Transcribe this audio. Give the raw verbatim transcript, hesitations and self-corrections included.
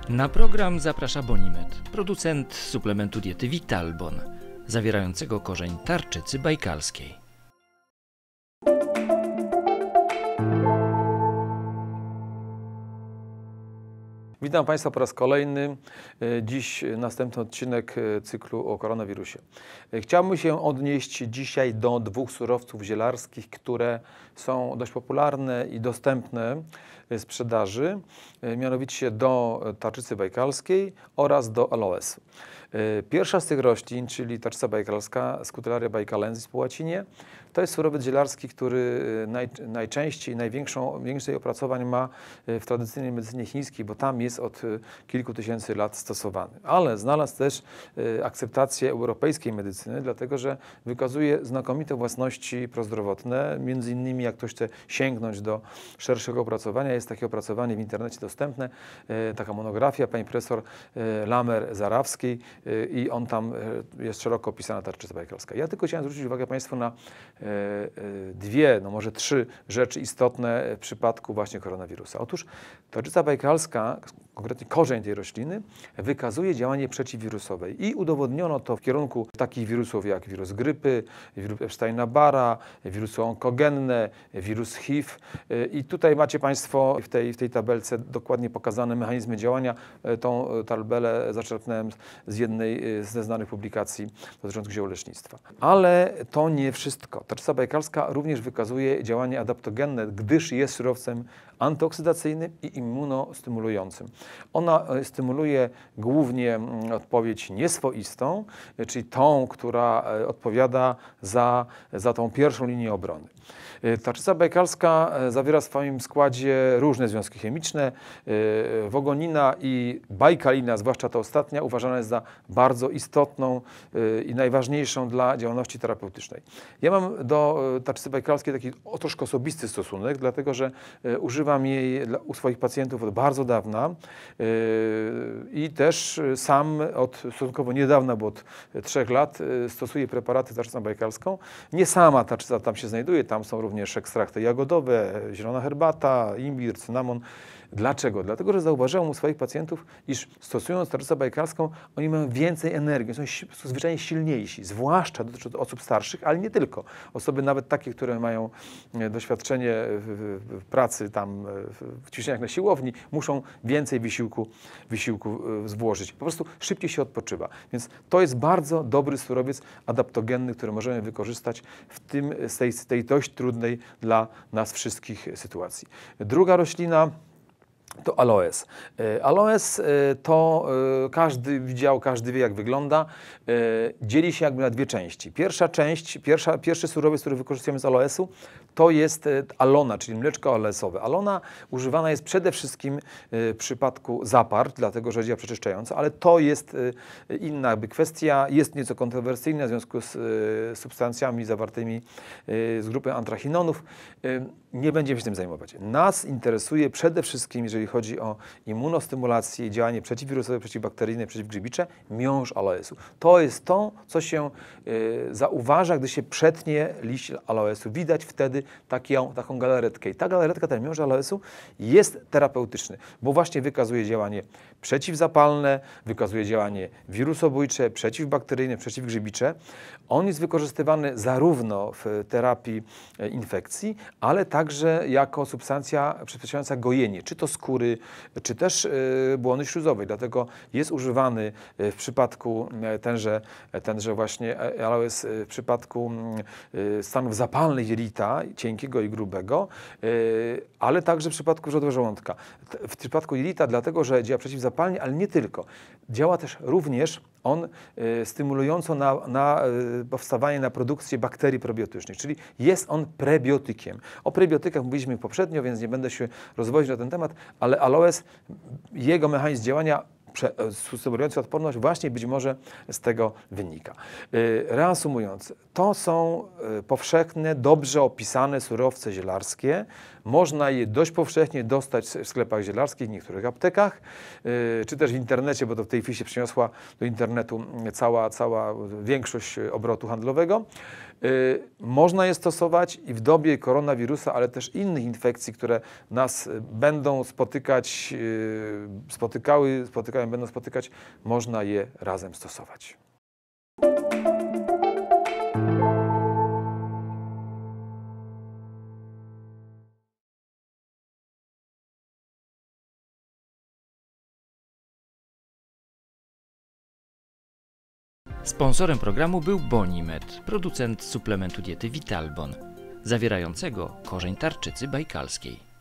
Na program zaprasza Bonimed, producent suplementu diety Vitalbon, zawierającego korzeń tarczycy bajkalskiej. Witam Państwa po raz kolejny. Dziś następny odcinek cyklu o koronawirusie. Chciałbym się odnieść dzisiaj do dwóch surowców zielarskich, które są dość popularne i dostępne w sprzedaży, mianowicie do tarczycy bajkalskiej oraz do aloesu. Pierwsza z tych roślin, czyli tarczyca bajkalska, Scutellaria bajkalensis po łacinie, to jest surowiec zielarski, który naj, najczęściej, największą, więcej opracowań ma w tradycyjnej medycynie chińskiej, bo tam jest od kilku tysięcy lat stosowany. Ale znalazł też akceptację europejskiej medycyny, dlatego że wykazuje znakomite własności prozdrowotne. Między innymi, jak ktoś chce sięgnąć do szerszego opracowania, jest takie opracowanie w internecie dostępne, taka monografia pani profesor Lamer-Zarawskiej i on tam jest szeroko opisana tarczyca bajkalska. Ja tylko chciałem zwrócić uwagę Państwu na dwie, no może trzy rzeczy istotne w przypadku właśnie koronawirusa. Otóż tarczyca bajkalska, konkretnie korzeń tej rośliny, wykazuje działanie przeciwwirusowe i udowodniono to w kierunku takich wirusów jak wirus grypy, wirus Epsteina-Barra, wirusy onkogenne, wirus H I V. I tutaj macie Państwo w tej, w tej tabelce dokładnie pokazane mechanizmy działania. Tą tabelę zaczerpnąłem z jednej ze znanych publikacji dotyczących ziołolecznictwa. Ale to nie wszystko. Tarczyca bajkalska również wykazuje działanie adaptogenne, gdyż jest surowcem antyoksydacyjnym i immunostymulującym. Ona stymuluje głównie odpowiedź nieswoistą, czyli tą, która odpowiada za, za tą pierwszą linię obrony. Tarczyca bajkalska zawiera w swoim składzie różne związki chemiczne. Wogonina i bajkalina, zwłaszcza ta ostatnia, uważana jest za bardzo istotną i najważniejszą dla działalności terapeutycznej. Ja mam do tarczycy bajkalskiej taki troszkę osobisty stosunek, dlatego że używam jej dla, u swoich pacjentów od bardzo dawna i też sam od stosunkowo niedawna, bo od trzech lat stosuję preparaty tarczycą bajkalską. Nie sama tarczyca tam się znajduje, tam są również ekstrakty jagodowe, zielona herbata, imbir, cynamon. Dlaczego? Dlatego, że zauważyłem u swoich pacjentów, iż stosując tarczycę bajkalską, oni mają więcej energii, są zwyczajnie silniejsi, zwłaszcza dotyczy to osób starszych, ale nie tylko. Osoby nawet takie, które mają doświadczenie w, w, w pracy, tam w ćwiczeniach na siłowni, muszą więcej wysiłku, wysiłku włożyć. Po prostu szybciej się odpoczywa. Więc to jest bardzo dobry surowiec adaptogenny, który możemy wykorzystać w tym, z tej, z tej dość trudnej dla nas wszystkich sytuacji. Druga roślina to aloes. Aloes to każdy widział, każdy wie, jak wygląda. Dzieli się jakby na dwie części. Pierwsza część, pierwsza, pierwszy surowiec, który wykorzystujemy z aloesu, to jest alona, czyli mleczko aloesowe. Alona używana jest przede wszystkim w przypadku zapart, dlatego że działa przeczyszczająco, ale to jest inna jakby kwestia, jest nieco kontrowersyjna w związku z substancjami zawartymi z grupy antrachinonów. Nie będziemy się tym zajmować. Nas interesuje przede wszystkim, jeżeli chodzi o immunostymulację i działanie przeciwwirusowe, przeciwbakteryjne, przeciwgrzybicze, miąższ aloesu. To jest to, co się y, zauważa, gdy się przetnie liść aloesu. Widać wtedy taką, taką galaretkę. I ta galaretka, ten miąższ aloesu jest terapeutyczny, bo właśnie wykazuje działanie przeciwzapalne, wykazuje działanie wirusobójcze, przeciwbakteryjne, przeciwgrzybicze. On jest wykorzystywany zarówno w terapii infekcji, ale także jako substancja przyspieszająca gojenie, czy to skóry, czy też błony śluzowej. Dlatego jest używany w przypadku tenże, tenże właśnie aloes w przypadku stanów zapalnych jelita, cienkiego i grubego, ale także w przypadku wrzodów żołądka. W przypadku jelita dlatego, że działa przeciwzapalnie, ale nie tylko. Działa też również on y, stymulująco na, na y, powstawanie, na produkcję bakterii prebiotycznych, czyli jest on prebiotykiem. O prebiotykach mówiliśmy poprzednio, więc nie będę się rozwodzić na ten temat, ale aloes, jego mechanizm działania stymulujący odporność właśnie być może z tego wynika. Reasumując, to są powszechne, dobrze opisane surowce zielarskie. Można je dość powszechnie dostać w sklepach zielarskich, w niektórych aptekach, czy też w internecie, bo to w tej chwili się przyniosła do internetu cała, cała większość obrotu handlowego. Można je stosować i w dobie koronawirusa, ale też innych infekcji, które nas będą spotykać, spotykały, spotykają, będą spotykać, można je razem stosować. Sponsorem programu był Bonimed, producent suplementu diety Vitalbon, zawierającego korzeń tarczycy bajkalskiej.